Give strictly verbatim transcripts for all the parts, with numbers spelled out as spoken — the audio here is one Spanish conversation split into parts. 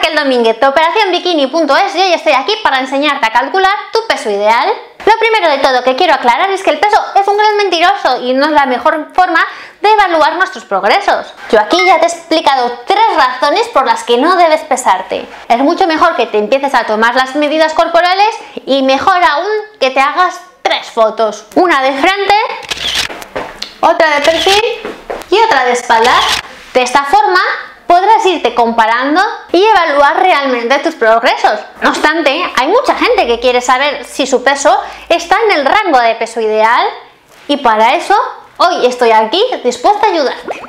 Raquel Domínguez de operación bikini punto es y hoy estoy aquí para enseñarte a calcular tu peso ideal. Lo primero de todo que quiero aclarar es que el peso es un gran mentiroso y no es la mejor forma de evaluar nuestros progresos. Yo aquí ya te he explicado tres razones por las que no debes pesarte. Es mucho mejor que te empieces a tomar las medidas corporales y mejor aún que te hagas tres fotos. Una de frente, otra de perfil y otra de espalda. De esta forma podrás irte comparando y evaluar realmente tus progresos. No obstante, hay mucha gente que quiere saber si su peso está en el rango de peso ideal y para eso hoy estoy aquí dispuesta a ayudarte.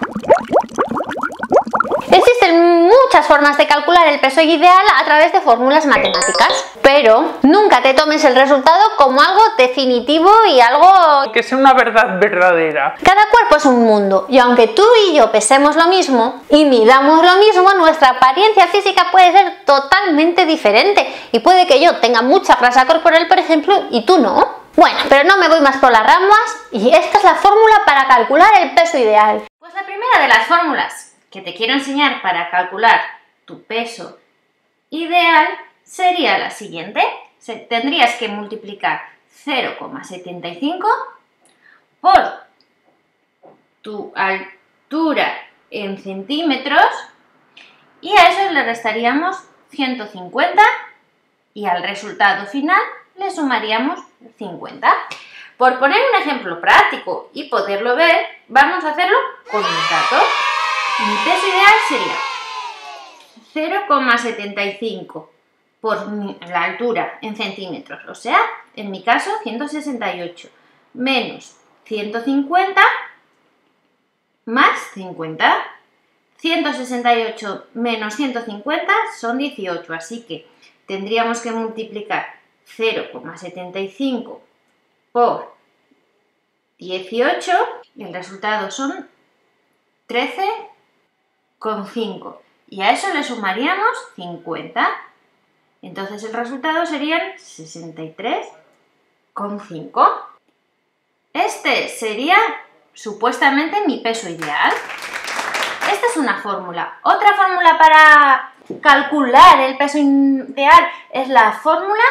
Existen muchas formas de calcular el peso ideal a través de fórmulas matemáticas, pero nunca te tomes el resultado como algo definitivo y algo que sea una verdad verdadera. Cada cuerpo es un mundo y aunque tú y yo pesemos lo mismo y midamos lo mismo, nuestra apariencia física puede ser totalmente diferente y puede que yo tenga mucha grasa corporal, por ejemplo, y tú no. Bueno, pero no me voy más por las ramas y esta es la fórmula para calcular el peso ideal. Pues la primera de las fórmulas que te quiero enseñar para calcular tu peso ideal sería la siguiente. Se, tendrías que multiplicar cero coma setenta y cinco por tu altura en centímetros y a eso le restaríamos ciento cincuenta y al resultado final le sumaríamos cincuenta. Por poner un ejemplo práctico y poderlo ver, vamos a hacerlo con mis datos. Mi peso ideal sería cero coma setenta y cinco por mi, la altura en centímetros, o sea, en mi caso ciento sesenta y ocho, menos ciento cincuenta más cincuenta. ciento sesenta y ocho menos ciento cincuenta son dieciocho, así que tendríamos que multiplicar cero coma setenta y cinco por dieciocho y el resultado son trece coma cinco y a eso le sumaríamos cincuenta, entonces el resultado serían sesenta y tres coma cinco. Este sería supuestamente mi peso ideal. Esta es una fórmula. Otra fórmula para calcular el peso ideal es la fórmula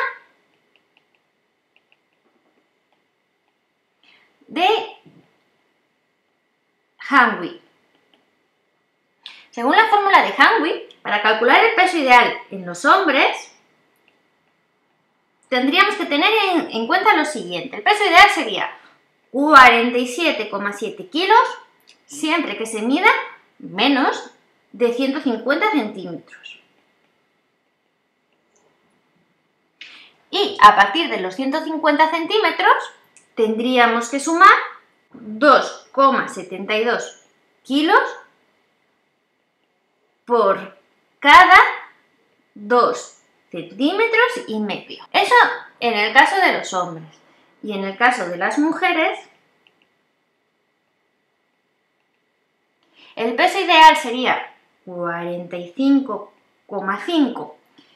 de Hanway. Según la fórmula de Hanway, para calcular el peso ideal en los hombres, tendríamos que tener en, en cuenta lo siguiente. El peso ideal sería cuarenta y siete coma siete kilos, siempre que se mida menos de ciento cincuenta centímetros. Y a partir de los ciento cincuenta centímetros, tendríamos que sumar dos coma setenta y dos kilos por cada dos centímetros y medio. Eso en el caso de los hombres. Y en el caso de las mujeres, el peso ideal sería cuarenta y cinco coma cinco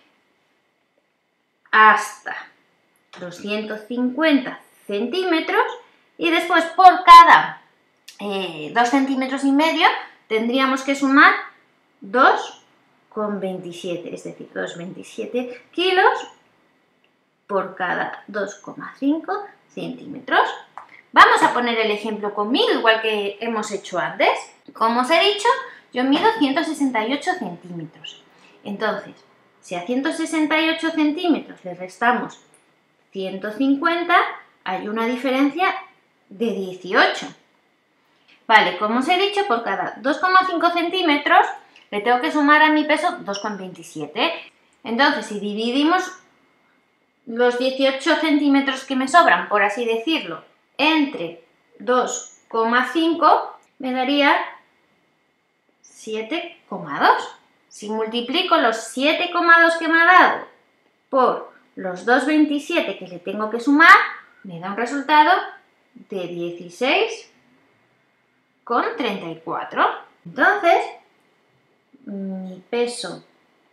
hasta los ciento cincuenta centímetros y después por cada eh, dos centímetros y medio tendríamos que sumar dos coma veintisiete, es decir, dos coma veintisiete kilos por cada dos coma cinco centímetros. Vamos a poner el ejemplo conmigo, igual que hemos hecho antes. Como os he dicho, yo mido ciento sesenta y ocho centímetros. Entonces, si a ciento sesenta y ocho centímetros le restamos ciento cincuenta, hay una diferencia de dieciocho. Vale, como os he dicho, por cada dos coma cinco centímetros le tengo que sumar a mi peso dos coma veintisiete. Entonces, si dividimos los dieciocho centímetros que me sobran, por así decirlo, entre dos coma cinco, me daría siete coma dos. Si multiplico los siete coma dos que me ha dado por los dos coma veintisiete que le tengo que sumar, me da un resultado de dieciséis coma treinta y cuatro. Entonces, mi peso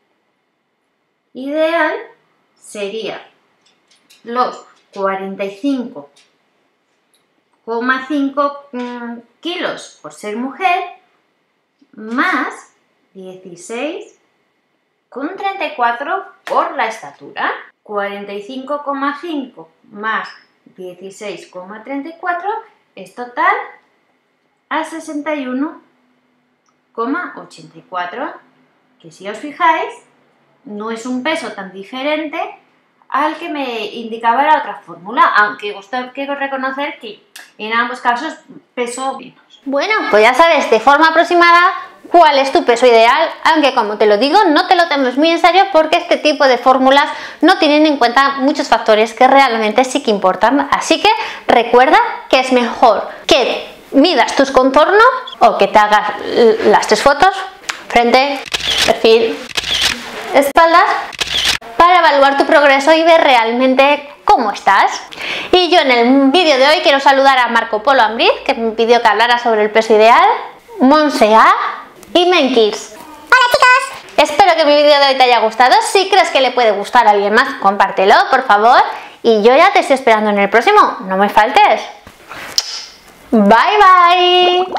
ideal sería los cuarenta y cinco coma cinco kilos por ser mujer más dieciséis con treinta y cuatro por la estatura. cuarenta y cinco coma cinco más dieciséis coma treinta y cuatro es total a sesenta y uno coma ochenta y cuatro, que si os fijáis no es un peso tan diferente al que me indicaba la otra fórmula, aunque os tengo que reconocer que en ambos casos peso menos. Bueno, pues ya sabes de forma aproximada cuál es tu peso ideal, aunque como te lo digo, no te lo tomes muy en serio porque este tipo de fórmulas no tienen en cuenta muchos factores que realmente sí que importan. Así que recuerda que es mejor que midas tus contornos o que te hagas las tres fotos, frente, perfil, espaldas, para evaluar tu progreso y ver realmente cómo estás. Y yo en el vídeo de hoy quiero saludar a Marco Polo Ambriz, que me pidió que hablara sobre el peso ideal, Monse A y Menkis. ¡Hola chicos! Espero que mi vídeo de hoy te haya gustado. Si crees que le puede gustar a alguien más, compártelo, por favor. Y yo ya te estoy esperando en el próximo. No me faltes. Bye bye.